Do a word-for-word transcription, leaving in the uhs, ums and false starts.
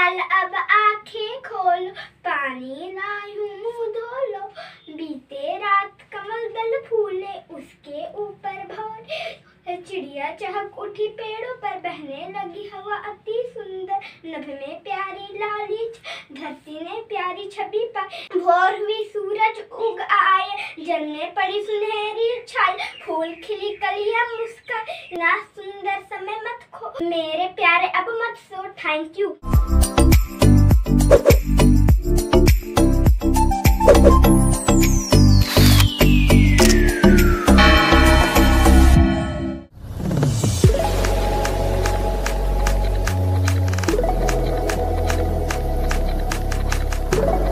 हाल अब आंखें खोलो, पानी लायूं मुंह धो लो। बीते रात कमल दल फूले, उसके ऊपर भौरे चिड़िया चहक उठी पेड़ों पर, बहने लगी हवा अति सुंदर। नभ में प्यारी लाली धरती ने प्यारी छवि पाई, भोर हुई सूरज उग आए, जल में पड़ी सुनहरी छाई। फूल खिली कलियां मुस्काई, ना सुंदर समय मत खो मेरे प्यारे अब मत सो। Thank you. you